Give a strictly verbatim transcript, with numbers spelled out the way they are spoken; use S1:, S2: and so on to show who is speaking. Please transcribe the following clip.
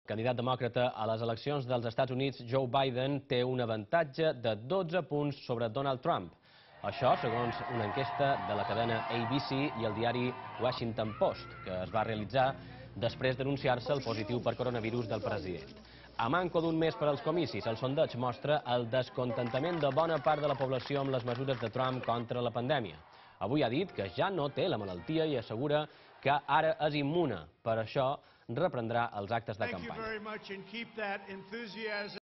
S1: Candidat demòcrata a les eleccions dels Estats Units, Joe Biden té un avantatge de dotze punts sobre Donald Trump. Això segons una enquesta de la cadena A B C i el diari Washington Post, que es va realitzar després d'anunciar-se el positiu per coronavirus del president. A manco d'un mes per als comicis, el sondeig mostra el descontentament de bona part de la població amb les mesures de Trump contra la pandèmia. Avui ha dit que ja no té la malaltia i assegura que ara és immune. Per això reprendrà els actes de campanya.